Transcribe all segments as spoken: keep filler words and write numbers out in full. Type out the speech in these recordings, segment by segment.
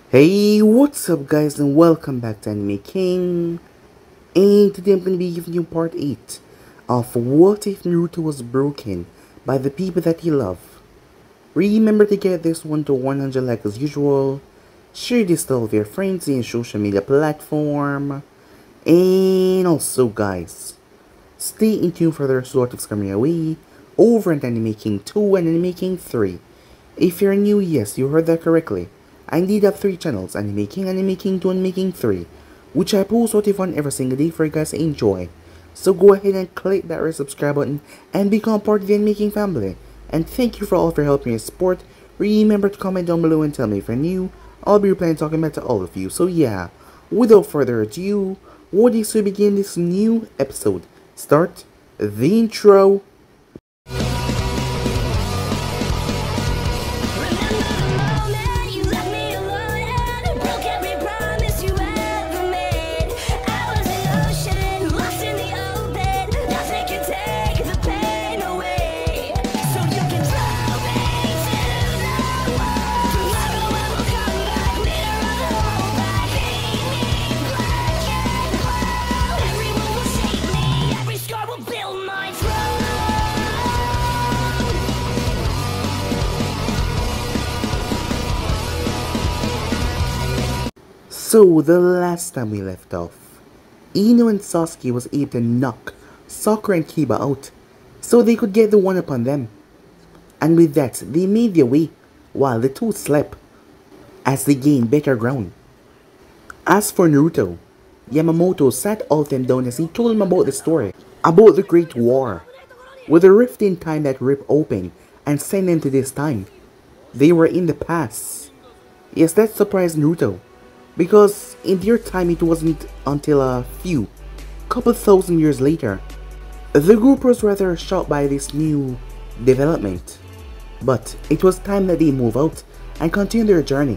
Hey, what's up guys and welcome back to Anime King, and today I'm going to be giving you part eight of What If Naruto Was Broken by the people that you love. Remember to get this one to one hundred likes as usual, share this to all of your friends in social media platform, and also guys, stay in tune for the result of coming away over at Anime King two and Anime King three. If you're new, yes, you heard that correctly. I indeed have three channels, Anime King, Anime King two, and Anime King three, which I post what if on every single day for you guys to enjoy. So go ahead and click that red subscribe button and become part of the Anime King family. And thank you for all of your help and your support. Remember to comment down below and tell me if you're new. I'll be replying talking back to all of you. So yeah, without further ado, what is to begin this new episode? Start the intro. So, the last time we left off, Ino and Sasuke was able to knock Sakura and Kiba out, so they could get the one upon them. And with that, they made their way, while the two slept, as they gained better ground. As for Naruto, Yamamoto sat all of them down as he told them about the story, about the Great War, with a rift in time that ripped open and sent them to this time. They were in the past. Yes, that surprised Naruto, because in their time it wasn't until a few, couple thousand years later. The group was rather shocked by this new development, but it was time that they move out and continue their journey,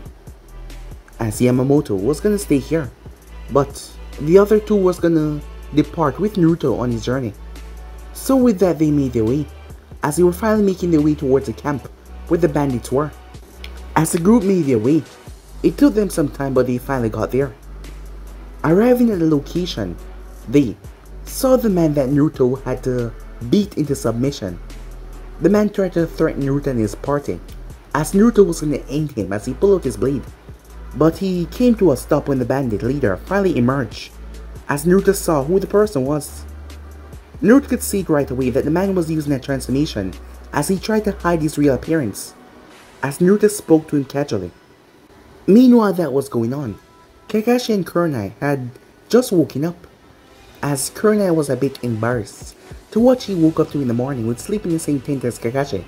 as Yamamoto was gonna stay here, but the other two was gonna depart with Naruto on his journey. So with that, they made their way, as they were finally making their way towards the camp where the bandits were. As the group made their way, it took them some time, but they finally got there. Arriving at the location, they saw the man that Naruto had to beat into submission. The man tried to threaten Naruto and his party, as Naruto was going to end him as he pulled out his blade. But he came to a stop when the bandit leader finally emerged, as Naruto saw who the person was. Naruto could see right away that the man was using a transformation as he tried to hide his real appearance, as Naruto spoke to him casually. Meanwhile that was going on, Kakashi and Kurenai had just woken up, as Kurenai was a bit embarrassed to what he woke up to in the morning with sleeping in the same tent as Kakashi.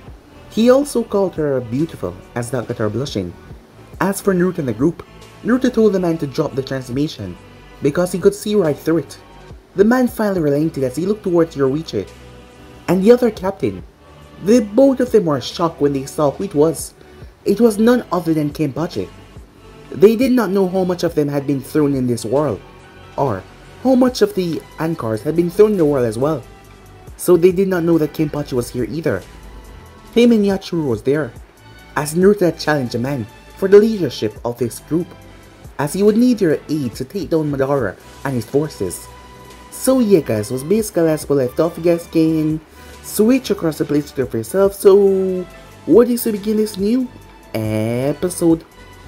He also called her beautiful, as that got her blushing. As for Naruto and the group, Naruto told the man to drop the transformation because he could see right through it. The man finally relented as he looked towards Yoruichi and the other captain. The both of them were shocked when they saw who it was. It was none other than Kenpachi. They did not know how much of them had been thrown in this world, or how much of the Ankars had been thrown in the world as well. So they did not know that Kenpachi was here either. Him and Yachiro was there, as Naruto had challenged a man for the leadership of this group, as he would need their aid to take down Madara and his forces. So yeah guys, was basically as we left off. You guys can switch across the place for yourself. So what is to begin this new episode?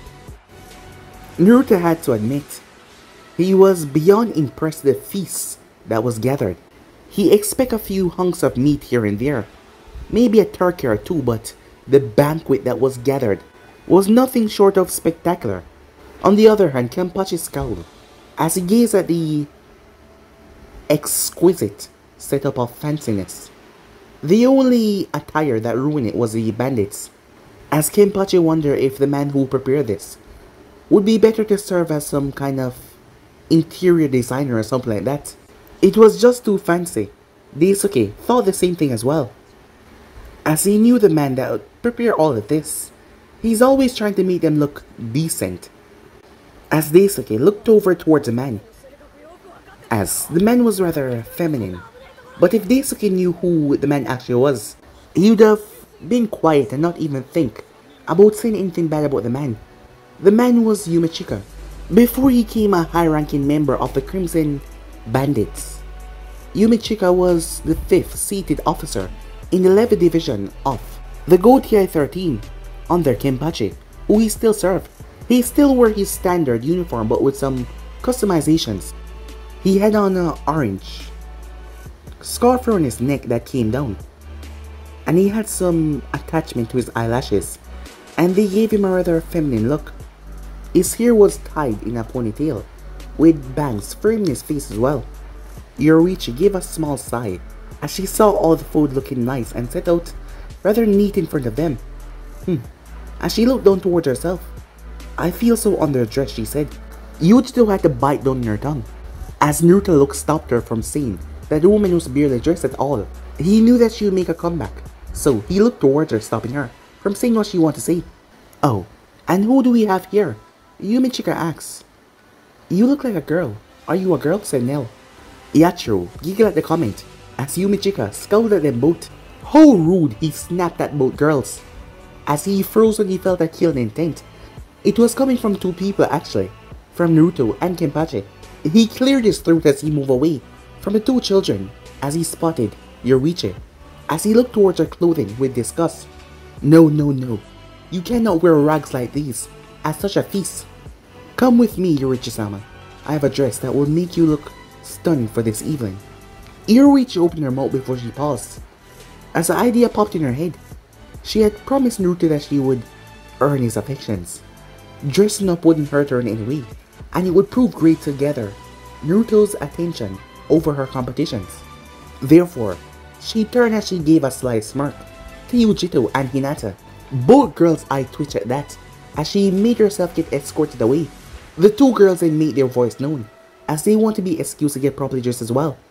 Naruto had to admit, he was beyond impressed with the feast that was gathered. He expected a few hunks of meat here and there, maybe a turkey or two, but the banquet that was gathered was nothing short of spectacular. On the other hand, Kenpachi scowled as he gazed at the exquisite setup of fanciness. The only attire that ruined it was the bandits, as Kenpachi wondered if the man who prepared this would be better to serve as some kind of interior designer or something like that. It was just too fancy. Daisuke thought the same thing as well, as he knew the man that would prepare all of this. He's always trying to make them look decent. As Daisuke looked over towards the man, as the man was rather feminine. But if Daisuke knew who the man actually was, he would have been quiet and not even think about saying anything bad about the man. The man was Yumichika, before he became a high-ranking member of the Crimson Bandits. Yumichika was the fifth seated officer in the Levy Division of the Gotiai thirteen under Kenpachi, who he still served. He still wore his standard uniform but with some customizations. He had on an orange scarf around his neck that came down, and he had some attachment to his eyelashes, and they gave him a rather feminine look. His hair was tied in a ponytail, with bangs framing his face as well. Yorichi gave a small sigh as she saw all the food looking nice and set out rather neat in front of them. Hmm. As she looked down towards herself, "I feel so underdressed," she said. Yujito had to bite down on her tongue, as Naruto look stopped her from saying that the woman was barely dressed at all. He knew that she would make a comeback, so he looked towards her, stopping her from saying what she wanted to say. "Oh, and who do we have here?" Yumichika asks. "You look like a girl. Are you a girl?" said Nell. Yachiro giggled at the comment as Yumichika scowled at them both. How rude, he snapped at both girls. As he froze when he felt a killing intent. It was coming from two people actually, from Naruto and Kenpachi. He cleared his throat as he moved away from the two children as he spotted Yorichi, as he looked towards her clothing with disgust. "No, no, no. You cannot wear rags like these at such a feast. Come with me, Yorichi-sama. I have a dress that will make you look stunning for this evening." Yorichi opened her mouth before she paused, as the idea popped in her head. She had promised Naruto that she would earn his affections. Dressing up wouldn't hurt her in any way, and it would prove great to gather Naruto's attention over her competitions. Therefore, she turned as she gave a sly smirk to Yujito and Hinata. Both girls' eyes twitched at that, as she made herself get escorted away. The two girls then made their voice known, as they want to be excused to get properly dressed as well.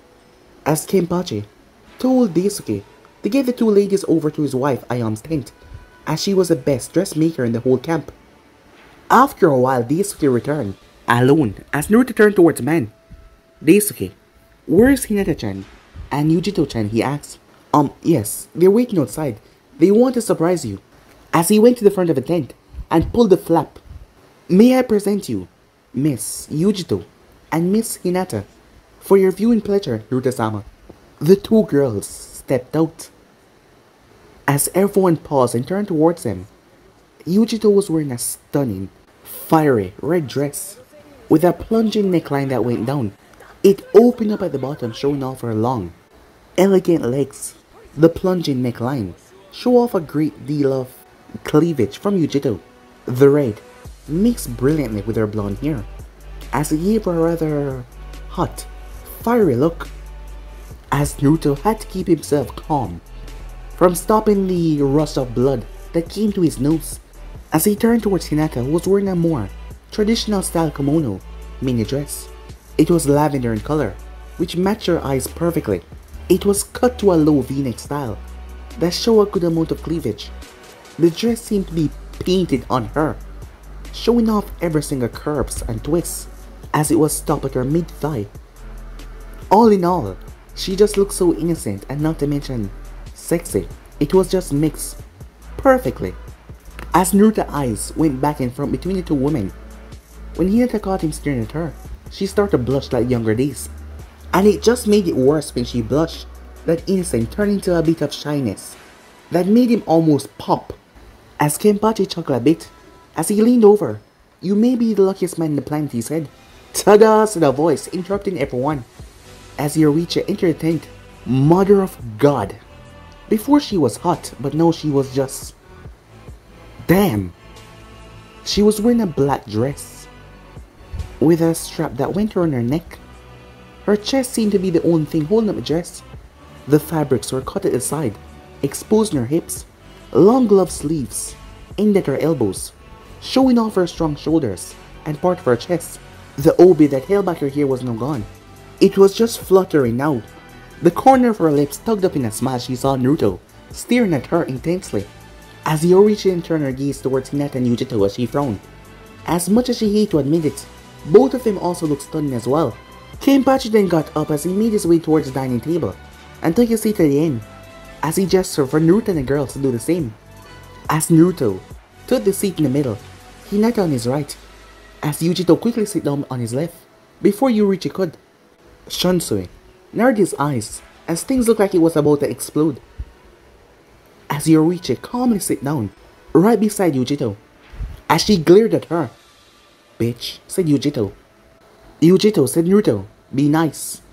As Kenpachi told Daisuke to get the two ladies over to his wife Ayam's tent, as she was the best dressmaker in the whole camp. After a while, Daisuke returned, alone, as Naruto turned towards the man. "Daisuke, where's Hinata-chan and Yujito-chan?" he asked. Um, yes, they're waiting outside. They want to surprise you." As he went to the front of the tent and pulled the flap. "May I present you, Miss Yujito and Miss Hinata, for your viewing pleasure, Naruto-sama." The two girls stepped out. As everyone paused and turned towards them, Yujito was wearing a stunning, fiery red dress with a plunging neckline that went down. It opened up at the bottom, showing off her long, elegant legs. The plunging neckline showed off a great deal of cleavage from Yujito. The red mixed brilliantly with her blonde hair, as it gave her a rather hot, fiery look. As Naruto had to keep himself calm from stopping the rush of blood that came to his nose, as he turned towards Hinata, who was wearing a more traditional style kimono mini dress. It was lavender in color, which matched her eyes perfectly. It was cut to a low v-neck style that showed a good amount of cleavage. The dress seemed to be painted on her, showing off every single curves and twists, as it was stopped at her mid-thigh. All in all, she just looked so innocent and not to mention sexy. It was just mixed perfectly. As Naruto's eyes went back and forth between the two women, when Hinata caught him staring at her, she started to blush like younger days. And it just made it worse when she blushed. That innocent turned into a bit of shyness that made him almost pop. As Kenpachi chuckled a bit, as he leaned over, "You may be the luckiest man in the planet," he said. "Ta-da!" said a voice, interrupting everyone. As Yorichi entered the tent, Mother of God. Before she was hot, but now she was just... damn! She was wearing a black dress with a strap that went around her neck. Her chest seemed to be the only thing holding up the dress. The fabrics were cut at the side, exposing her hips. Long glove sleeves ended at her elbows, showing off her strong shoulders and part of her chest. The obi that held back her hair was now gone. It was just fluttering now. The corner of her lips tugged up in a smile. She saw Naruto staring at her intensely. As Yorichi turned her gaze towards Hinata and Yujito as she frowned. As much as she hated to admit it, both of them also looked stunning as well. Kenpachi then got up as he made his way towards the dining table and took a seat at the end, as he gestured for Naruto and the girls to do the same. As Naruto took the seat in the middle, he knelt on his right, as Yujito quickly sat down on his left, before Yurichi could. Shunsui narrowed his eyes, as things looked like it was about to explode, as Yurichi calmly sat down, right beside Yujito, as she glared at her. "Bitch," said Yujito. "Yujito," said Naruto, "be nice."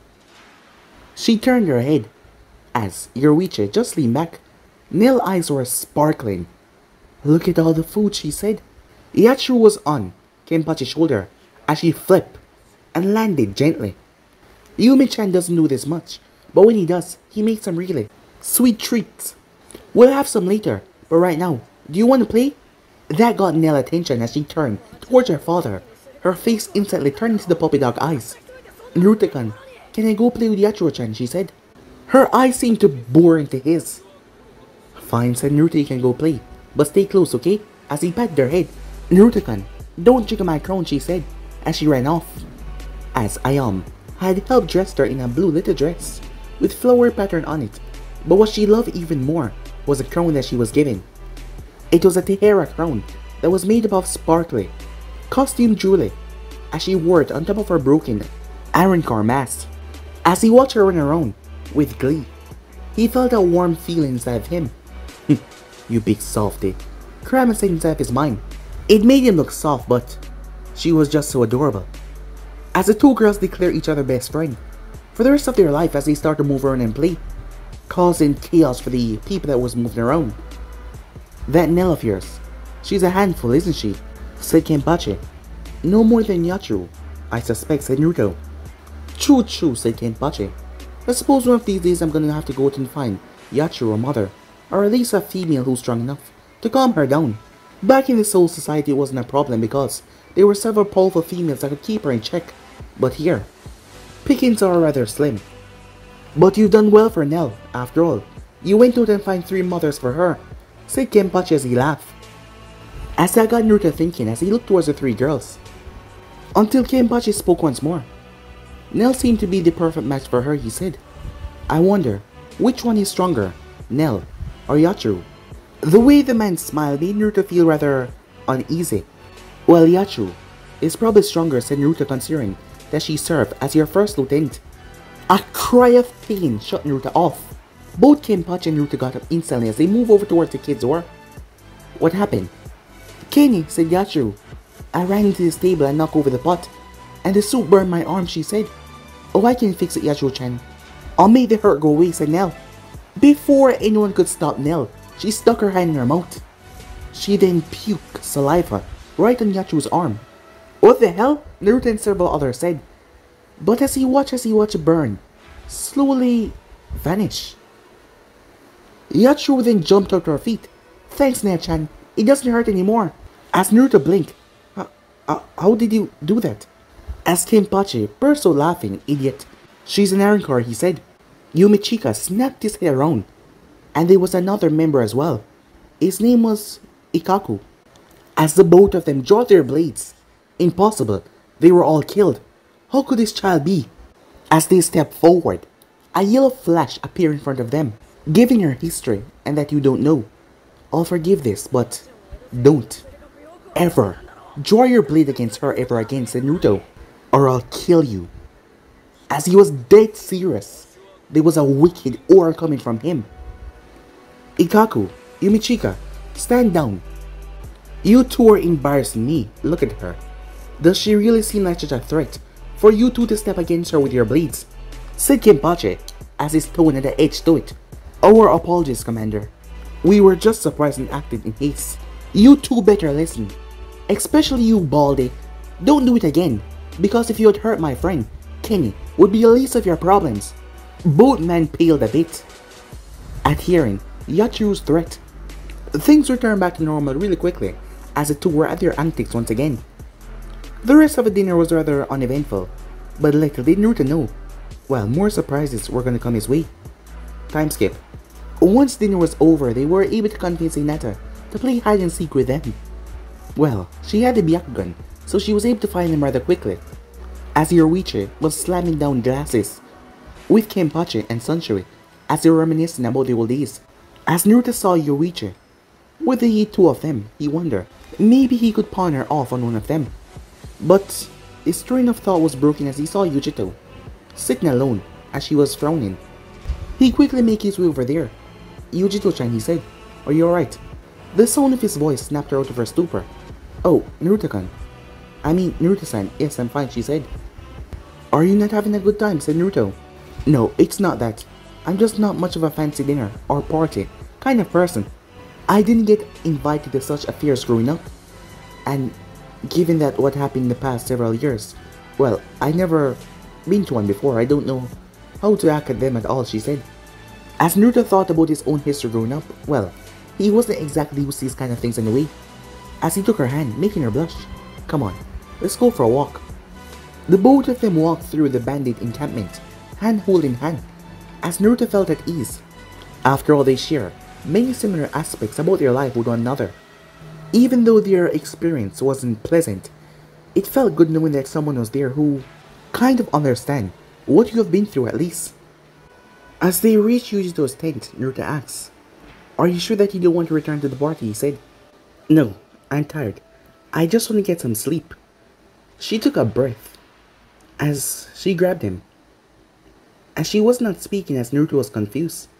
She turned her head, as Yurichi just leaned back. Nail eyes were sparkling. "Look at all the food," she said. Yachiro was on Kenpachi's shoulder as she flipped and landed gently. Yumi-chan doesn't do this much, but when he does, he makes some really sweet treats. "We'll have some later, but right now, do you want to play?" That got Nell's attention as she turned towards her father, her face instantly turning to the puppy dog eyes. "Naruto-kun, can I go play with Yachiro-chan?" she said. Her eyes seemed to bore into his. "Fine," said Naruto, "you can go play, but stay close, okay?" As he patted her head. "Naruto-kun, don't jiggle my crown," she said, as she ran off. As Ayam had helped dress her in a blue little dress, with flower pattern on it, but what she loved even more was the crown that she was given. It was a Tehera crown that was made up of sparkly, costume jewelry, as she wore it on top of her broken Ironcor mask. As he watched her run around with glee, he felt a warm feeling inside of him. "You big softy," Kurama said inside of his mind. It made him look soft, but she was just so adorable. As the two girls declare each other best friend for the rest of their life as they start to move around and play, causing chaos for the people that was moving around. "That Nell of yours, she's a handful, isn't she?" said Kenpachi. "No more than Yachiro, I suspect," said Naruto. "True, true," said Kenpachi. "I suppose one of these days I'm gonna have to go out and find Yachiro a mother, or at least a female who's strong enough to calm her down." Back in the Soul Society, it wasn't a problem because there were several powerful females that could keep her in check, but here, pickings are rather slim. "But you've done well for Nell, after all. You went out and found three mothers for her," said Kenpachi as he laughed. As that got Naruto thinking as he looked towards the three girls, until Kenpachi spoke once more. "Nell seemed to be the perfect match for her," he said. "I wonder, which one is stronger, Nell or Yachiro?" The way the man smiled made Naruto feel rather uneasy. "Well, Yachiro is probably stronger," said Naruto, considering that she served as your first lieutenant. A cry of pain shut Naruto off. Both Kenpachi and Naruto got up instantly as they moved over towards the kid's door. "What happened?" "Kenny," said Yachiro. "I ran into this table and knocked over the pot, and the soup burned my arm," she said. "Oh, I can fix it, Yachiro-chan. I'll make the hurt go away," said Nell. Before anyone could stop Nell, she stuck her hand in her mouth. She then puked saliva right on Yachiro's arm. "What the hell?" Naruto and several others said. But as he watched as he watched it burn, slowly vanish. Yachiro then jumped up to her feet. "Thanks, Nen-chan. It doesn't hurt anymore." As Naruto blinked, uh, uh, "How did you do that?" As Kenpachi burst out laughing. "Idiot. She's an Ironcor," he said. Yumichika snapped his head around, and there was another member as well. His name was Ikaku. As the both of them draw their blades, impossible, they were all killed. How could this child be? As they stepped forward, a yellow flash appeared in front of them, giving her history and that you don't know. "I'll forgive this, but don't ever draw your blade against her ever again," said Naruto, "or I'll kill you." As he was dead serious, there was a wicked aura coming from him. "Ikaku, Yumichika, stand down. You two are embarrassing me. Look at her. Does she really seem like such a threat for you two to step against her with your blades?" said Kenpachi, as his tone had an edge to it. "Our apologies, Commander. We were just surprised and acted in haste. You two better listen. Especially you, Baldy. Don't do it again, because if you had hurt my friend, Kenny would be the least of your problems." Both men paled a bit at hearing Yachiro's threat. Things returned back to normal really quickly as the two were at their antics once again. The rest of the dinner was rather uneventful, but little did Naruto know, well, more surprises were going to come his way. Time skip. Once dinner was over, they were able to convince Hinata to play hide and seek with them. Well, she had the Byakugan, so she was able to find them rather quickly. As Yoruichi was slamming down glasses with Kenpachi and Sansui as they were reminiscing about the old days. As Naruto saw Yoruichi with the two of them, he wondered Maybe he could pawn her off on one of them. But his train of thought was broken as he saw Yujito sitting alone as she was frowning. He quickly made his way over there. "Yujito-chan," he said, "are you alright?" The sound of his voice snapped her out of her stupor. "Oh, Naruto-kan. I mean, Naruto-san, yes, I'm fine," she said. "Are you not having a good time?" said Naruto. "No, it's not that. I'm just not much of a fancy dinner or party kind of person. I didn't get invited to such affairs growing up. And given that what happened in the past several years, well, I never been to one before. I don't know how to act at them at all," she said. As Naruto thought about his own history growing up, well, he wasn't exactly used to these kind of things anyway. As he took her hand, making her blush. "Come on, let's go for a walk." The both of them walked through the bandit encampment, hand holding hand, as Naruto felt at ease. After all, they share many similar aspects about their life with one another. Even though their experience wasn't pleasant, it felt good knowing that someone was there who kind of understand what you have been through at least. As they reached Yujito's tent, Naruto asked, "Are you sure that you don't want to return to the party?" he said. "No, I'm tired. I just want to get some sleep." She took a breath as she grabbed him. As she was not speaking as Naruto was confused.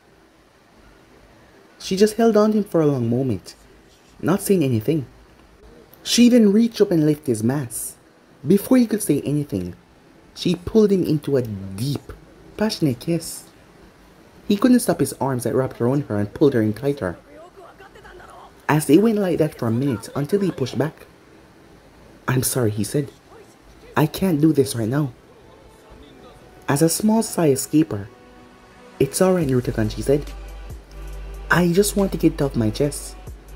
She just held on to him for a long moment, not saying anything. She then reached up and lifted his mask. Before he could say anything, she pulled him into a deep, passionate kiss. He couldn't stop his arms that wrapped around her and pulled her in tighter. As they went like that for a minute until he pushed back. "I'm sorry," he said. "I can't do this right now." As a small sigh escaped her. "It's alright, Naruto-kan," she said. "I just want to get it off my chest.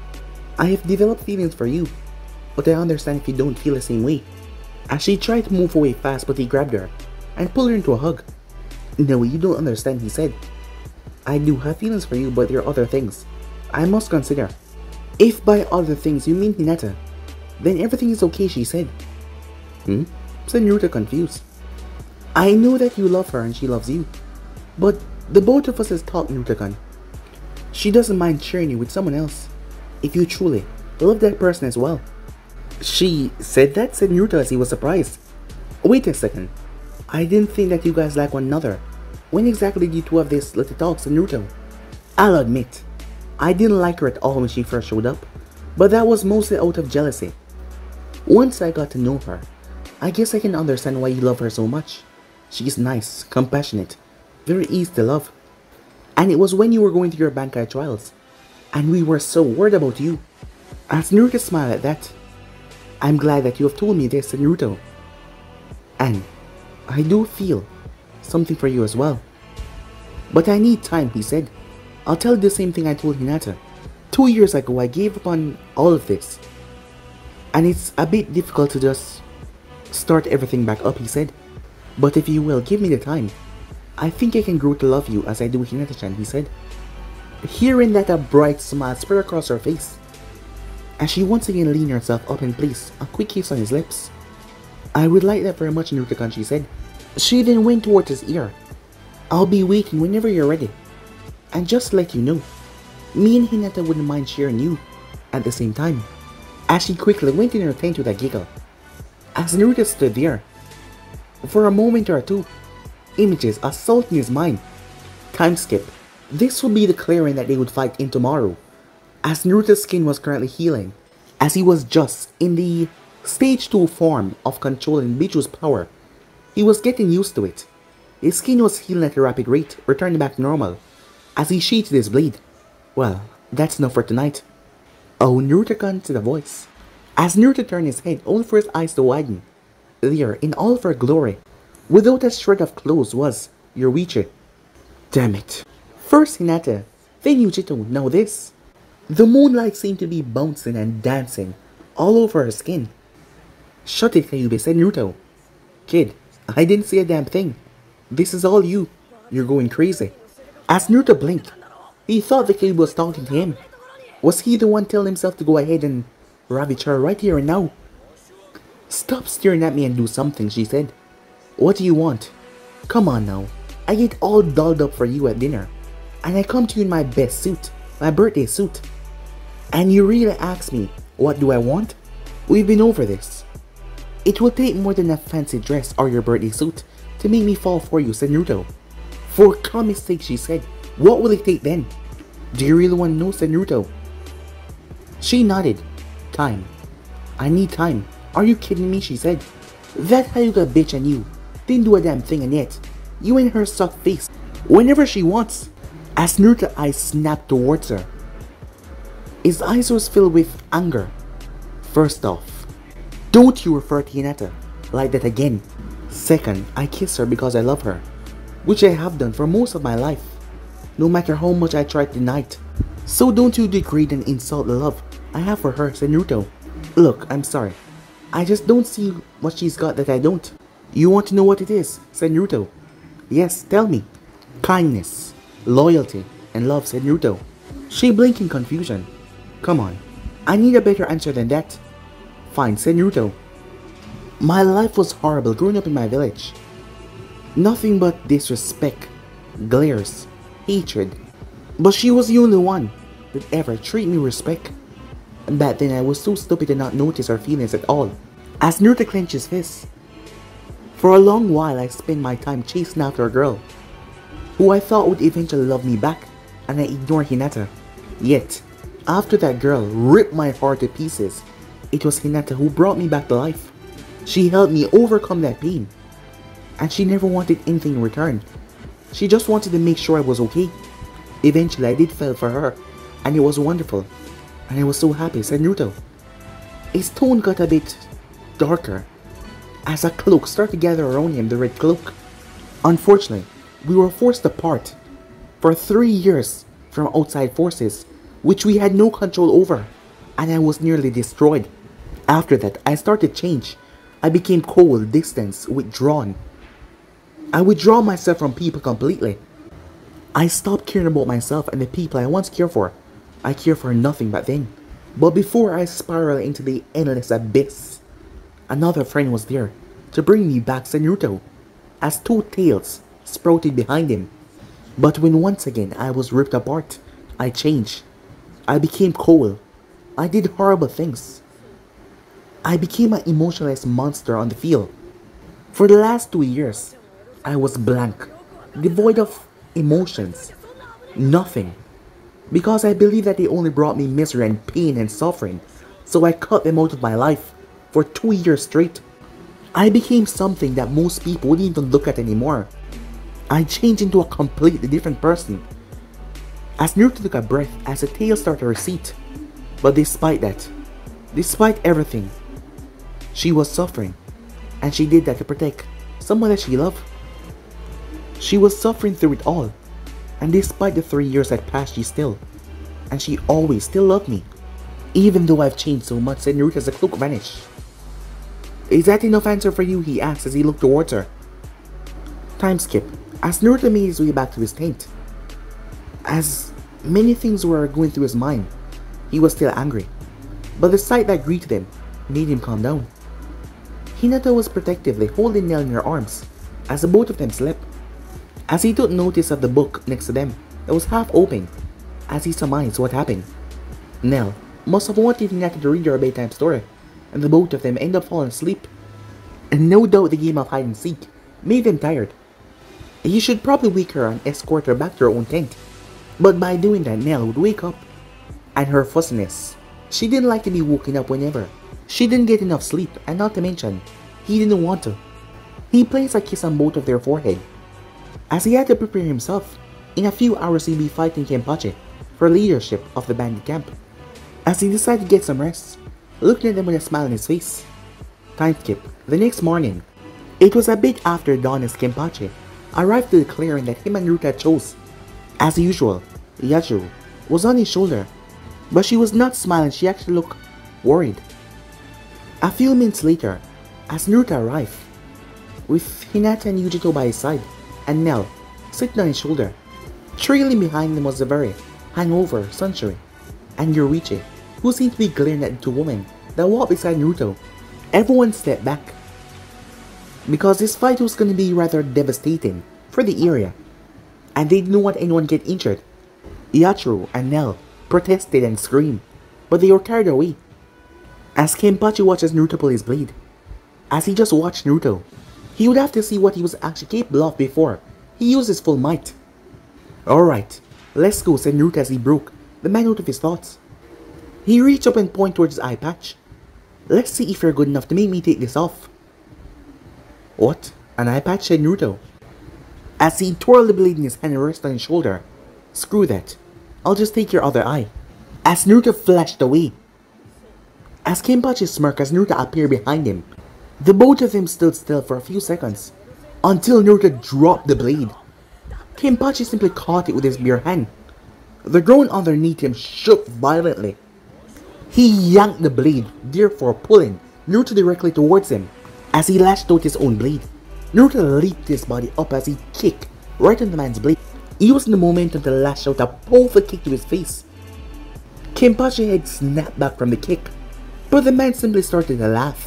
I have developed feelings for you, but I understand if you don't feel the same way." As she tried to move away fast, but he grabbed her and pulled her into a hug. "No, you don't understand," he said. "I do have feelings for you, but there are other things I must consider." "If by other things you mean Hinata, then everything is okay," she said. "Hmm?" said Naruto, confused. "I know that you love her and she loves you, but the both of us has talked, Naruto-kan. She doesn't mind sharing you with someone else, if you truly love that person as well." "She said that?" said Naruto as he was surprised. "Wait a second. I didn't think that you guys like one another. When exactly did you two have this little talk?" said Naruto. "I'll admit, I didn't like her at all when she first showed up, but that was mostly out of jealousy. Once I got to know her, I guess I can understand why you love her so much. She's nice, compassionate, very easy to love. And it was when you were going through your Bankai trials, and we were so worried about you." As Naruto smiled at that, "I'm glad that you have told me this," said Naruto. "And I do feel something for you as well. But I need time," he said. "I'll tell you the same thing I told Hinata. Two years ago I gave up on all of this. And it's a bit difficult to just start everything back up," he said. "But if you will give me the time, I think I can grow to love you as I do Hinata-chan," he said. Hearing that, a bright smile spread across her face. As she once again leaned herself up and placed a quick kiss on his lips. "I would like that very much, Naruto-kan," she said. She then went towards his ear. "I'll be waiting whenever you're ready. And just to let you know, me and Hinata wouldn't mind sharing you at the same time." As she quickly went in her tent with a giggle. As Naruto stood there, for a moment or two, images assaulting his mind. Time skip. This would be the clearing that they would fight in tomorrow. As Naruto's skin was currently healing, as he was just in the stage two form of controlling Biju's power, he was getting used to it. His skin was healing at a rapid rate, returning back to normal. As he sheathed his blade. "Well, that's enough for tonight." "Oh, Naruto-kan," said a voice. As Naruto turned his head, only for his eyes to widen. There, in all of her glory, without a shred of clothes, was Yoruichi. Damn it. First Hinata, then Yujito, now this. The moonlight seemed to be bouncing and dancing all over her skin. "Shut it, Kyuubi," said Naruto. "Kid, I didn't say a damn thing. This is all you. You're going crazy." As Naruto blinked, he thought the Kyuubi was talking to him. Was he the one telling himself to go ahead and ravage her right here and now? "Stop staring at me and do something," she said. "What do you want? Come on now. I get all dolled up for you at dinner, and I come to you in my best suit, my birthday suit." And you really ask me, what do I want? We've been over this. It will take more than a fancy dress or your birthday suit to make me fall for you, Naruto. For common sake, she said. What will it take then? Do you really want to know, Naruto? She nodded. Time. I need time. Are you kidding me? She said. That's how you got bitch and you. Didn't do a damn thing and yet. You and her suck face. Whenever she wants. As Naruto's eyes snapped towards her. His eyes was filled with anger. First off, don't you refer to Hinata like that again. Second, I kiss her because I love her. Which I have done for most of my life. No matter how much I try to deny it. So don't you degrade and insult the love I have for her, Naruto. Look, I'm sorry. I just don't see what she's got that I don't. You want to know what it is, Naruto? Yes, tell me. Kindness, loyalty, and love, Naruto. She blinked in confusion. Come on, I need a better answer than that. Fine, Naruto. My life was horrible growing up in my village. Nothing but disrespect, glares, hatred. But she was the only one that ever treated me with respect. And back then I was so stupid to not notice her feelings at all. As Naruto clenched his fists. For a long while I spent my time chasing after a girl who I thought would eventually love me back, and I ignored Hinata. Yet, after that girl ripped my heart to pieces, it was Hinata who brought me back to life. She helped me overcome that pain. And she never wanted anything in return. She just wanted to make sure I was okay. Eventually I did fall for her, and it was wonderful. And I was so happy, Naruto. His tone got a bit darker as a cloak started to gather around him, the red cloak. Unfortunately, we were forced apart for three years from outside forces, which we had no control over, and I was nearly destroyed. After that, I started to change. I became cold, distant, withdrawn. I withdraw myself from people completely. I stopped caring about myself and the people I once cared for. I cared for nothing back then. But before I spiraled into the endless abyss, another friend was there to bring me back, Naruto, as two tails sprouted behind him. But when once again I was ripped apart, I changed. I became cold. I did horrible things. I became an emotionless monster on the field. For the last two years, I was blank, devoid of emotions, nothing. Because I believed that they only brought me misery and pain and suffering, so I cut them out of my life for two years straight. I became something that most people wouldn't even look at anymore. I changed into a completely different person. As Naruto took a breath as the tail started to recede. But despite that, despite everything, she was suffering. And she did that to protect someone that she loved. She was suffering through it all. And despite the three years that passed, she still, and she always still loved me. Even though I've changed so much, said Naruto as the cloak vanished. Is that enough answer for you? He asked as he looked towards her. Time skip. As Naruto made his way back to his tent. As many things were going through his mind, he was still angry. But the sight that greeted him made him calm down. Hinata was protectively holding Nell in her arms as the both of them slept. As he took notice of the book next to them that was half open, as he surmised what happened. Nell must have wanted Hinata to read her a bedtime story, and the both of them ended up falling asleep. And no doubt the game of hide and seek made them tired. He should probably wake her and escort her back to her own tent. But by doing that, Nell would wake up. And her fussiness. She didn't like to be woken up whenever. She didn't get enough sleep, and not to mention, he didn't want to. He placed a kiss on both of their forehead. As he had to prepare himself, in a few hours he'd be fighting Kenpachi for leadership of the bandit camp. As he decided to get some rest, looking at them with a smile on his face. Time skip. The next morning, it was a bit after dawn as Kenpachi arrived to the clearing that him and Naruto chose. As usual, Yachiro was on his shoulder, but she was not smiling, she actually looked worried. A few minutes later, as Naruto arrived, with Hinata and Yujito by his side, and Nell sitting on his shoulder. Trailing behind them was the very hangover Sunshine and Yorichi, who seemed to be glaring at the two women that walked beside Naruto. Everyone stepped back, because this fight was going to be rather devastating for the area, and they didn't want anyone to get injured. Yachiro and Nell protested and screamed, but they were carried away. As Kenpachi watches Naruto pull his blade, as he just watched Naruto, he would have to see what he was actually capable of before he used his full might. Alright, let's go, said Naruto as he broke the man out of his thoughts. He reached up and pointed towards his eye patch. Let's see if you're good enough to make me take this off. What? An eye patch, said Naruto, as he twirled the blade in his hand and rested on his shoulder. Screw that. I'll just take your other eye. As Naruto flashed away. As Kenpachi smirked as Naruto appeared behind him, the both of them stood still for a few seconds, until Naruto dropped the blade. Kenpachi simply caught it with his bare hand. The ground underneath him shook violently. He yanked the blade, therefore pulling Naruto directly towards him. As he lashed out his own blade, Naruto leaped his body up as he kicked right on the man's blade, using the momentum to lash out a powerful kick to his face. Kenpachi's head snapped back from the kick, but the man simply started to laugh.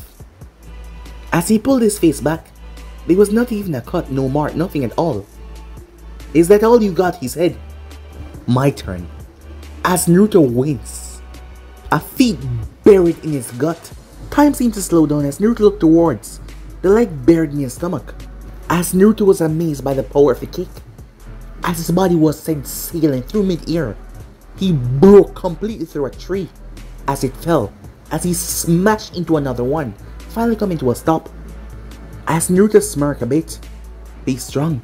As he pulled his face back, there was not even a cut, no mark, nothing at all. Is that all you got? He said. My turn. As Naruto winced, a feet buried in his gut. Time seemed to slow down as Naruto looked towards the leg buried in his stomach. As Naruto was amazed by the power of the kick, as his body was sent sailing through mid-air, he broke completely through a tree as it fell, as he smashed into another one, finally coming to a stop. As Naruto smirked a bit, be strong.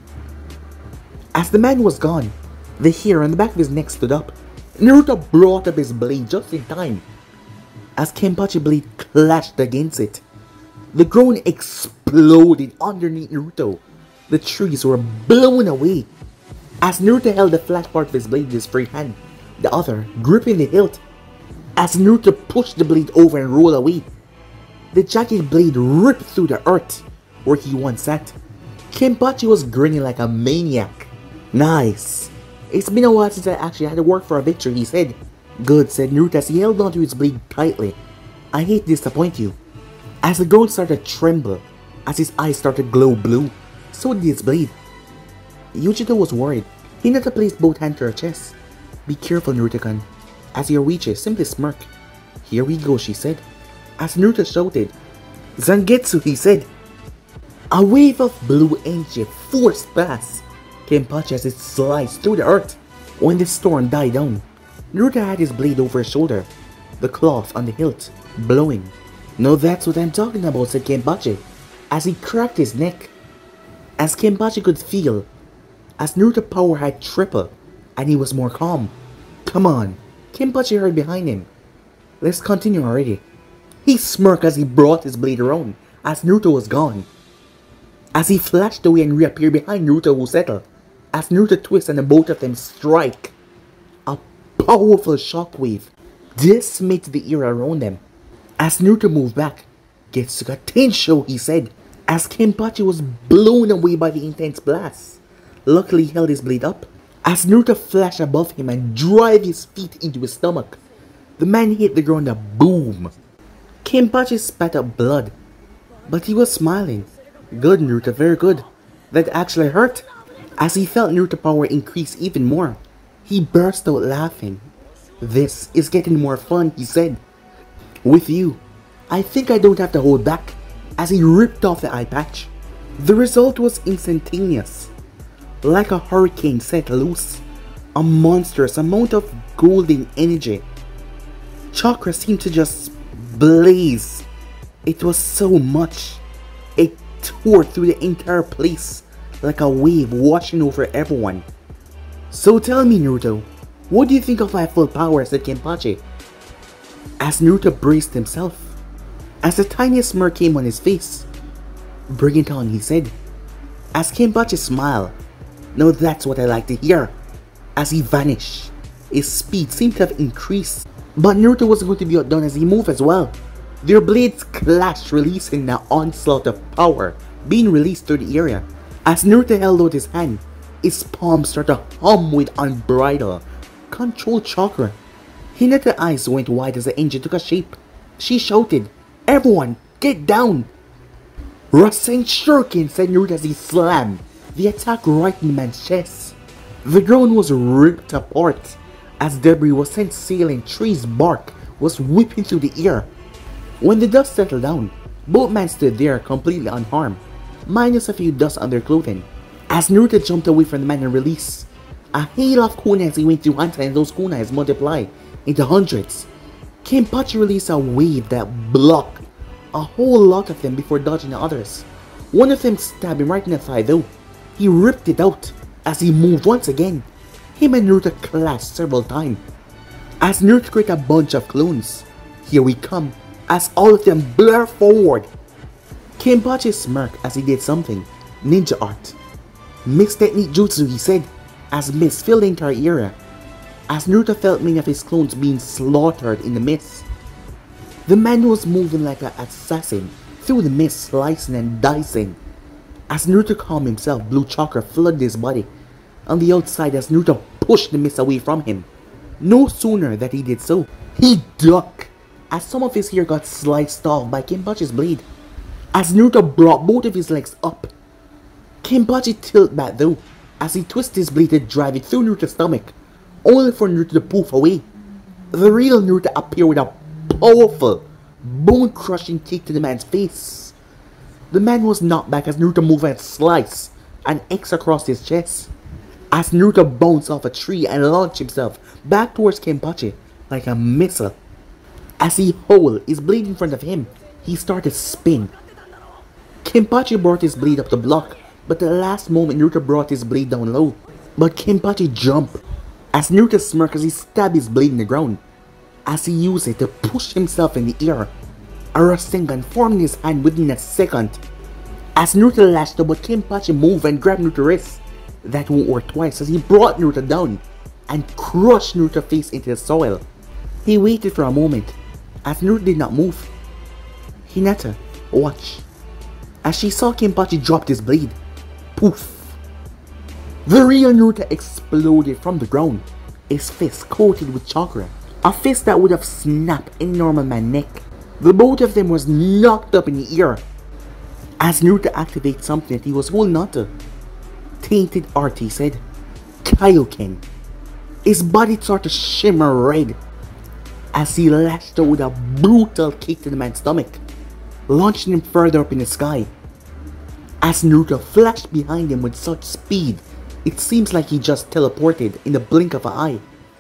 As the man was gone, the hair on the back of his neck stood up. Naruto brought up his blade just in time. As Kenpachi's blade clashed against it, the ground exploded underneath Naruto. The trees were blown away. As Naruto held the flat part of his blade in his free hand, the other gripping the hilt. As Naruto pushed the blade over and rolled away, the jagged blade ripped through the earth where he once sat. Kenpachi was grinning like a maniac. Nice. It's been a while since I actually had to work for a victory, he said. Good, said Naruto as he held onto his blade tightly. I hate to disappoint you. As the ground started to tremble, as his eyes started to glow blue, so did his blade. Yujito was worried. Hinata placed both hands to her chest. Be careful, Naruto-kun. As he reaches, simply smirk. Here we go, she said. As Naruto shouted, Zangetsu, he said. A wave of blue energy forced past Kenpachi as it sliced through the earth. When the storm died down, Naruto had his blade over his shoulder, the cloth on the hilt blowing. No, that's what I'm talking about, said Kenpachi, as he cracked his neck. As Kenpachi could feel, as Naruto's power had tripled, and he was more calm. Come on, Kenpachi heard behind him. Let's continue already. He smirked as he brought his blade around, as Naruto was gone. As he flashed away and reappeared behind Naruto who settled, as Naruto twists and the both of them strike. A powerful shockwave decimated the air around them. As Naruto moved back, Getsuga Tensho, he said, as Kenpachi was blown away by the intense blast. Luckily he held his blade up, as Naruto flashed above him and drove his feet into his stomach. The man hit the ground a boom. Kenpachi spat up blood, but he was smiling. Good, Naruto, very good. That actually hurt. As he felt Naruto's power increase even more, he burst out laughing. This is getting more fun, he said. With you, I think I don't have to hold back, as he ripped off the eye patch. The result was instantaneous. Like a hurricane set loose, a monstrous amount of golden energy. Chakra seemed to just blaze. It was so much. It tore through the entire place like a wave washing over everyone. So tell me, Naruto, what do you think of my full power? Said Kenpachi. As Naruto braced himself, as the tiniest smirk came on his face. Bring it on, he said. As Kenpachi smiled. Now that's what I like to hear. As he vanished, his speed seemed to have increased, but Naruto was going to be outdone as he moved as well. Their blades clashed, releasing an onslaught of power being released through the area. As Naruto held out his hand, his palms started to hum with unbridled, controlled chakra. Hinata's eyes went wide as the engine took a shape. She shouted, Everyone, get down! Rasen Shuriken, said Naruto as he slammed the attack right in the man's chest. The ground was ripped apart as debris was sent sailing, trees bark was whipping through the air. When the dust settled down, both men stood there completely unharmed, minus a few dust on their clothing. As Naruto jumped away from the man and released a hail of kunais he went through Hanta, and those kunais multiplied into hundreds. Kenpachi released a wave that blocked a whole lot of them before dodging the others. One of them stabbed him right in the thigh though. He ripped it out as he moved once again. Him and Naruto clashed several times. As Naruto created a bunch of clones. Here we come, as all of them blur forward. Kenpachi smirked as he did something. Ninja art. Mixed technique jutsu, he said, as mist filled the entire area. As Naruto felt many of his clones being slaughtered in the mist. The man was moving like an assassin through the mist, slicing and dicing. As Naruto calmed himself, blue chakra flooded his body. On the outside, as Naruto pushed the mist away from him. No sooner that he did so, he ducked as some of his hair got sliced off by Kenpachi's blade. As Naruto brought both of his legs up, Kenpachi tilted back though, as he twisted his blade to drive it through Naruto's stomach, only for Naruto to poof away. The real Naruto appeared with a powerful, bone-crushing kick to the man's face. The man was knocked back as Naruto moved and sliced an X across his chest. As Naruto bounced off a tree and launched himself back towards Kenpachi like a missile. As he held his blade in front of him, he started to spin. Kenpachi brought his blade up to block, but at the last moment Naruto brought his blade down low. But Kenpachi jumped, as Naruto smirked as he stabbed his blade in the ground, as he used it to push himself in the air. A Rasengan formed in his hand within a second. As Naruto lashed out, but Kenpachi moved and grabbed Naruto's wrist. That won't work twice as he brought Naruto down and crushed Naruto's face into the soil. He waited for a moment as Naruto did not move. Hinata, watch. As she saw Kenpachi drop his blade. Poof. The real Naruto exploded from the ground, his fist coated with chakra. A fist that would have snapped any normal man's neck. The both of them was knocked up in the air. As Naruto activated something that he was holding onto. Tainted art, he said. Kaioken. His body started to shimmer red as he lashed out with a brutal kick to the man's stomach, launching him further up in the sky. As Naruto flashed behind him with such speed, it seems like he just teleported in the blink of an eye.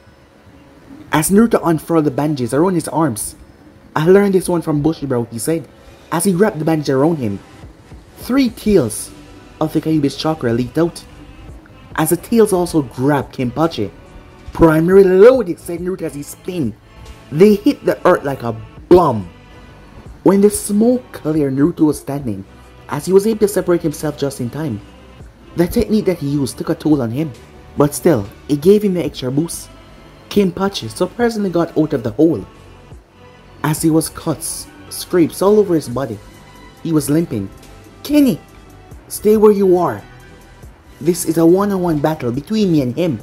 As Naruto unfurled the bandages around his arms, I learned this one from Bushiroad, he said, as he wrapped the bandage around him. Three tails of the Kyuubi's chakra leaked out, as the tails also grabbed Kenpachi. Primary loaded, said Naruto as he spun. They hit the earth like a bomb. When the smoke cleared, Naruto was standing, as he was able to separate himself just in time. The technique that he used took a toll on him, but still, it gave him an extra boost. Kenpachi surprisingly got out of the hole, as he was cuts, scrapes all over his body. He was limping. Kenny, stay where you are. This is a one-on-one battle between me and him.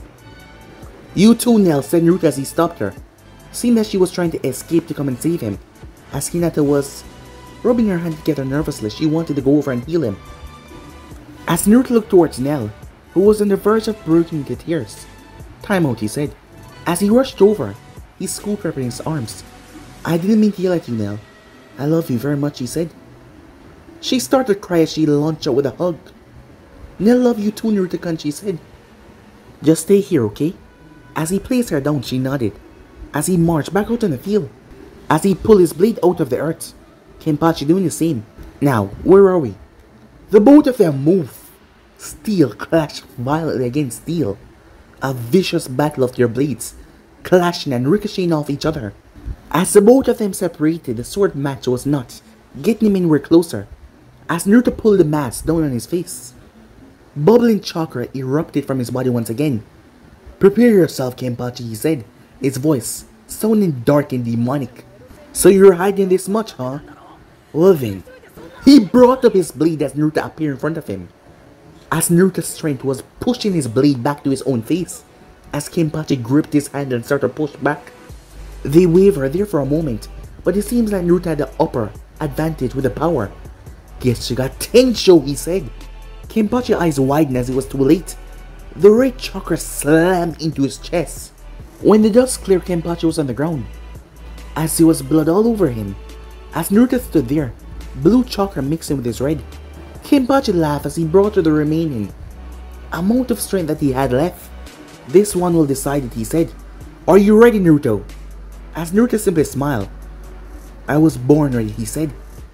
You too, Nell, said Naruto as he stopped her. Seemed that she was trying to escape to come and save him. As Hinata was rubbing her hands together nervously, she wanted to go over and heal him. As Naruto looked towards Nell, who was on the verge of breaking into tears. Time out, he said. As he rushed over, he scooped her up in his arms. I didn't mean to yell at you, Nell. I love you very much, he said. She started to cry as she launched out with a hug. Nell love you too, Naruto-kun, she said. Just stay here, okay? As he placed her down, she nodded. As he marched back out on the field. As he pulled his blade out of the earth. Kenpachi doing the same. Now, where are we? The both of them moved. Steel clashed violently against steel. A vicious battle of their blades, clashing and ricocheting off each other. As the both of them separated, the sword match was not getting him anywhere closer. As Naruto pulled the mask down on his face, bubbling chakra erupted from his body once again. Prepare yourself, Kenpachi, he said, his voice sounding dark and demonic. So you're hiding this much, huh? Well then. He brought up his blade as Naruto appeared in front of him. As Naruto's strength was pushing his blade back to his own face, as Kenpachi gripped his hand and started to push back. They wavered there for a moment, but it seems like Naruto had the upper advantage with the power. Guess you got Tensho, he said. Kenpachi's eyes widened as it was too late. The red chakra slammed into his chest. When the dust cleared, Kenpachi was on the ground. as there was blood all over him. As Naruto stood there, blue chakra mixing with his red, Kenpachi laughed as he brought her the remaining amount of strength that he had left. This one will decide it, he said. Are you ready, Naruto? As Naruto simply smiled. I was born ready, he said.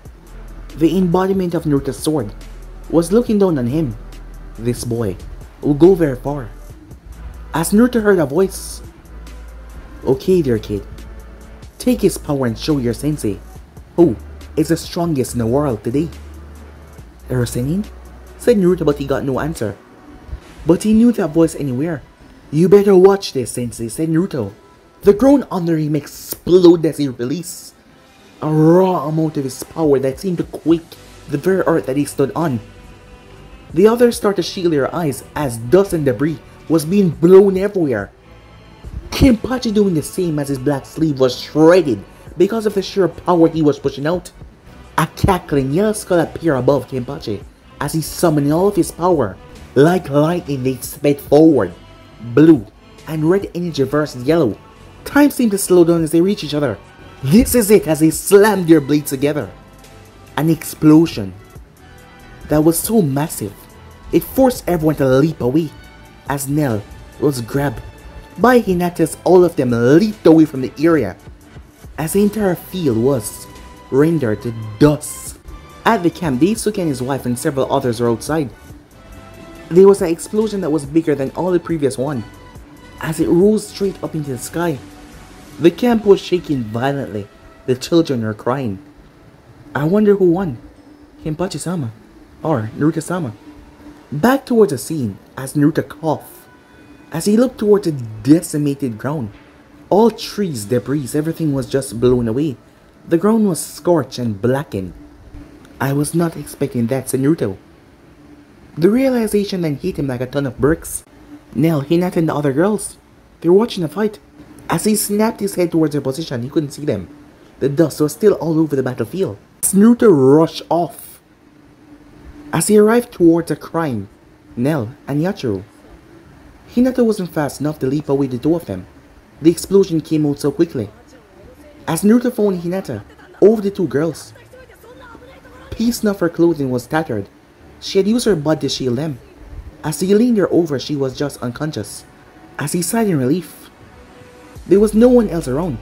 The embodiment of Naruto's sword was looking down on him. This boy will go very far. As Naruto heard a voice. Okay there, kid. Take his power and show your sensei who is the strongest in the world today. Erosenin? Said Naruto, but he got no answer. But he knew that voice anywhere. You better watch this, sensei, said Naruto. The ground under him exploded as he released a raw amount of his power that seemed to quake the very earth that he stood on. The others started to shield their eyes as dust and debris was being blown everywhere. Kenpachi doing the same as his black sleeve was shredded because of the sheer power he was pushing out. A cackling yellow skull appeared above Kenpachi as he summoned all of his power. Like lightning they sped forward. Blue and red energy versus yellow. Time seemed to slow down as they reached each other. This is it as they slammed their blades together. An explosion that was so massive, it forced everyone to leap away as Nell was grabbed by Hinata as all of them leaped away from the area as the entire field was rendered to dust. At the camp, Daisuke and his wife and several others were outside. There was an explosion that was bigger than all the previous one as it rose straight up into the sky. The camp was shaking violently. The children were crying. I wonder who won, Kenpachi-sama or Naruto-sama. Back towards the scene as Naruto coughed as he looked towards the decimated ground. All trees, debris, everything was just blown away. The ground was scorched and blackened. I was not expecting that, said Naruto. The realization then hit him like a ton of bricks. Nell, Hinata and the other girls, they were watching the fight. As he snapped his head towards their position, he couldn't see them. The dust was still all over the battlefield. As Naruto rushed off. As he arrived towards the crying Nell and Yachiro, Hinata wasn't fast enough to leap away the two of them. The explosion came out so quickly. As Naruto found Hinata over the two girls, piece of her clothing was tattered. She had used her body to shield them. As he leaned her over, she was just unconscious. As he sighed in relief, there was no one else around.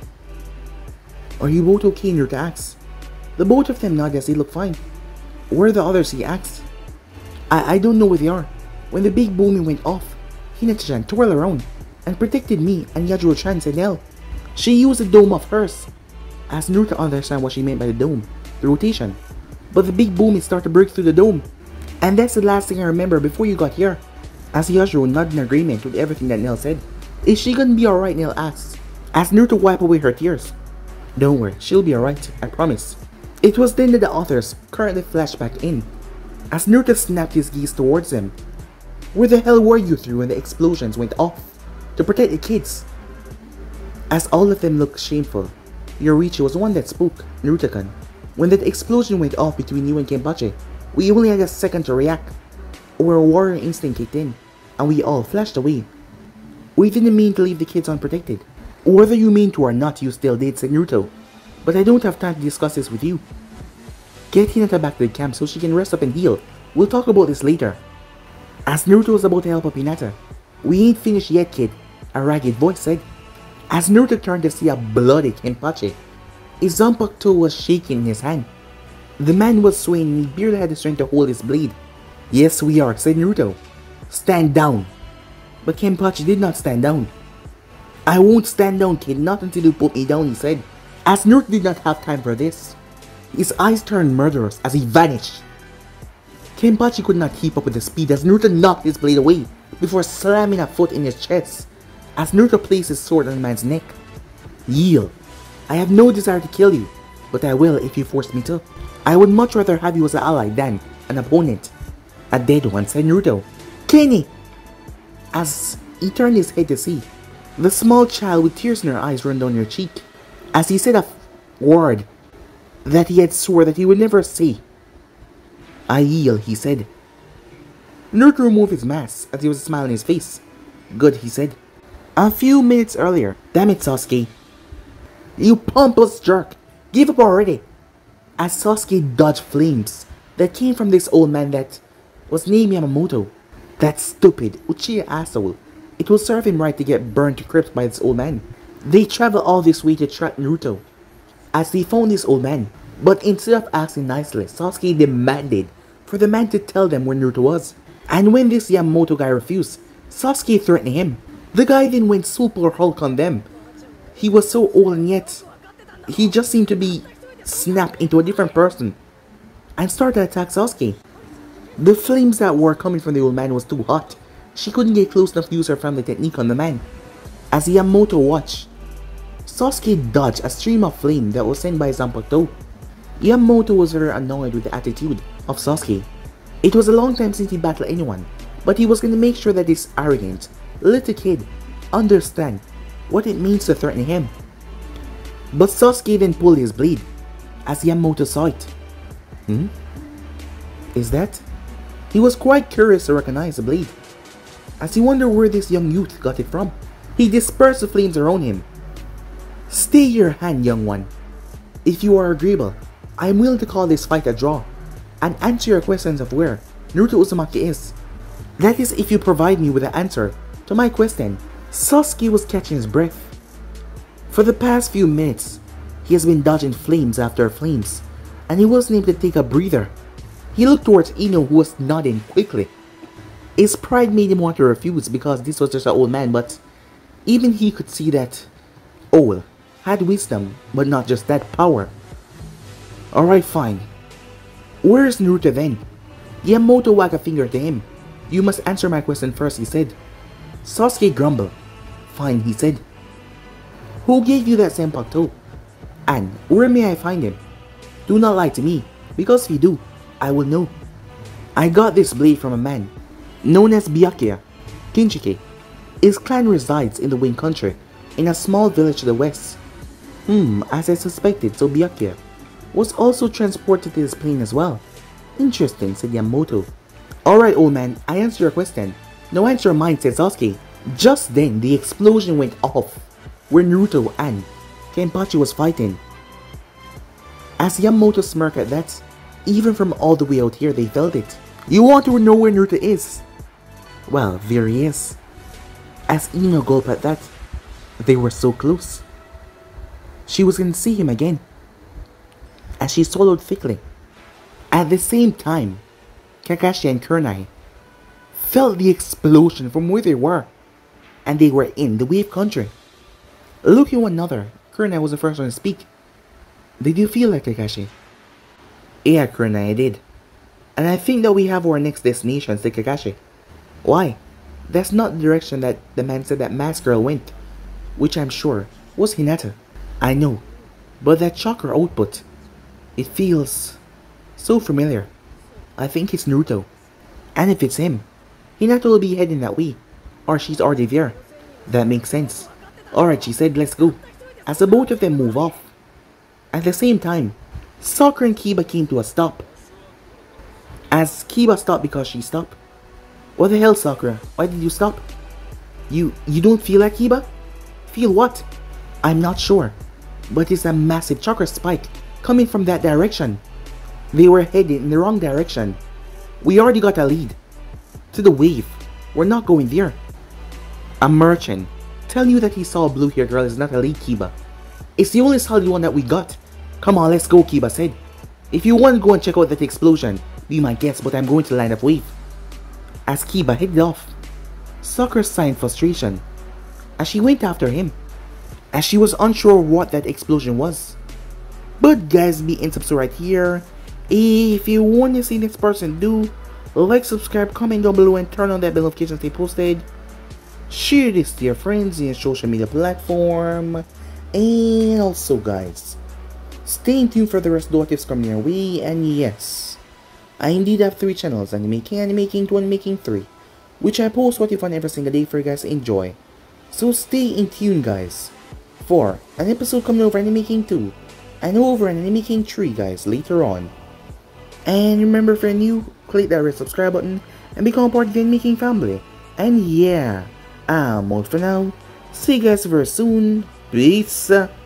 Are you both okay? Naruto asked. The both of them nodded as they looked fine. Where are the others? He asked. I, I don't know where they are. When the big booming went off, Hinata-chan twirled around and protected me and Yajiro-chan, said Nell. She used a dome of hers. As Naruto understand what she meant by the dome, the rotation. But the big booming started to break through the dome. And that's the last thing I remember before you got here. As Yajiro nodded in agreement with everything that Nell said. Is she gonna be alright? Nell asked. As Naruto wiped away her tears. Don't worry, she'll be alright, I promise. It was then that the authors currently flashed back in. As Naruto snapped his gaze towards them. Where the hell were you three when the explosions went off? To protect the kids. As all of them looked shameful, Yorichi was the one that spoke. Naruto-kun, when that explosion went off between you and Kenpachi, we only had a second to react. Our warrior instinct kicked in, and we all flashed away. We didn't mean to leave the kids unprotected. Whether you mean to or not, you still did, said Naruto. But I don't have time to discuss this with you. Get Hinata back to the camp so she can rest up and heal. We'll talk about this later. As Naruto was about to help up Hinata. We ain't finished yet, kid, a ragged voice said. As Naruto turned to see a bloody Kenpachi, his zanpakuto was shaking in his hand. The man was swaying and he barely had the strength to hold his blade. Yes, we are, said Naruto. Stand down. But Kenpachi did not stand down. I won't stand down, kid, not until you put me down, he said. As Naruto did not have time for this. His eyes turned murderous as he vanished. Kenpachi could not keep up with the speed as Naruto knocked his blade away before slamming a foot in his chest. As Naruto placed his sword on the man's neck. Yield. I have no desire to kill you, but I will if you force me to. I would much rather have you as an ally than an opponent. A dead one, said Naruto. Kenny! As he turned his head to see, the small child with tears in her eyes ran down her cheek. As he said a word that he had swore that he would never say. I yield, he said. Naruto removed his mask as he was smiling on his face. Good, he said. A few minutes earlier. Damn it, Sasuke. You pompous jerk! Give up already! As Sasuke dodged flames that came from this old man that was named Yamamoto. That stupid Uchiha asshole. It will serve him right to get burned to crisp by this old man. They traveled all this way to track Naruto as they found this old man. But instead of asking nicely, Sasuke demanded for the man to tell them where Naruto was. And when this Yamamoto guy refused, Sasuke threatened him. The guy then went Super Hulk on them. He was so old and yet he just seemed to be snapped into a different person and started to attack Sasuke. The flames that were coming from the old man was too hot. She couldn't get close enough to use her family technique on the man. As Yamamoto watched, Sasuke dodged a stream of flame that was sent by Zanpakuto. Yamamoto was very annoyed with the attitude of Sasuke. It was a long time since he battled anyone, but he was going to make sure that this arrogant little kid understand what it means to threaten him. But Sasuke then pulled his blade as Yamamoto saw it. Hmm? Is that? He was quite curious to recognize the blade, as he wondered where this young youth got it from. He dispersed the flames around him. Stay your hand, young one. If you are agreeable, I am willing to call this fight a draw and answer your questions of where Naruto Uzumaki is. That is if you provide me with an answer to my question. Sasuke was catching his breath. For the past few minutes, he has been dodging flames after flames, and he wasn't able to take a breather. He looked towards Ino, who was nodding quickly. His pride made him want to refuse because this was just an old man, but even he could see that old had wisdom, but not just that, power. Alright, fine. Where is Naruto then? Yamamoto wagged a finger to him. You must answer my question first, he said. Sasuke grumbled. Fine, he said. Who gave you that Zanpakuto? And where may I find him? Do not lie to me, because if you do, I will know. I got this blade from a man known as Byakuya Kinshiki. His clan resides in the Wing country, in a small village to the west. Hmm, as I suspected, so Byakuya was also transported to this plane as well. Interesting, said Yamamoto. Alright, old man, I answered your question. Now answer mine, said Sasuke. Just then, the explosion went off, where Naruto and Kenpachi was fighting. As Yamamoto smirked at that, even from all the way out here, they felt it. You want to know where Naruto is? Well, there he is. As Ino gulped at that, they were so close. She was going to see him again. As she swallowed thickly. At the same time, Kakashi and Kurenai felt the explosion from where they were, and they were in the wave country. Looking at one another, Kurenai was the first one to speak. Did you feel like Kakashi? Yeah, Kurenai, I did. And I think that we have our next destination, said Kakashi. Why? That's not the direction that the man said that masked girl went, which I'm sure was Hinata. I know, but that chakra output, it feels so familiar. I think it's Naruto. And if it's him, Hinata will be heading that way, or she's already there. That makes sense. Alright, she said, let's go. As the both of them move off. At the same time, Sakura and Kiba came to a stop. As Kiba stopped because she stopped. What the hell, Sakura? Why did you stop? You, you don't feel like Kiba? Feel what? I'm not sure. But it's a massive chakra spike coming from that direction. They were headed in the wrong direction. We already got a lead. To the wave. We're not going there. A merchant telling you that he saw a blue hair girl is not a lead, Kiba. It's the only solid one that we got. Come on, let's go, Kiba said. If you want to go and check out that explosion, be my guest, but I'm going to line up wave. As Kiba headed off, Sakura signed frustration as she went after him, as she was unsure what that explosion was. But guys, be in subscribe right here. If you want to see this person, do like, subscribe, comment down below, and turn on that bell notification to stay posted. Share this to your friends in your social media platform. And also guys, stay tuned for the rest of the what ifs coming your way. And yes, I indeed have three channels, Anime King, Anime King two, Anime King three, which I post what if on every single day for you guys to enjoy. So stay in tune guys, for an episode coming over Anime King two, and over an Anime King three guys later on. And remember, if you're new, click that red subscribe button and become part of the Anime King family. And yeah, I'm out for now. See you guys very soon. Peace.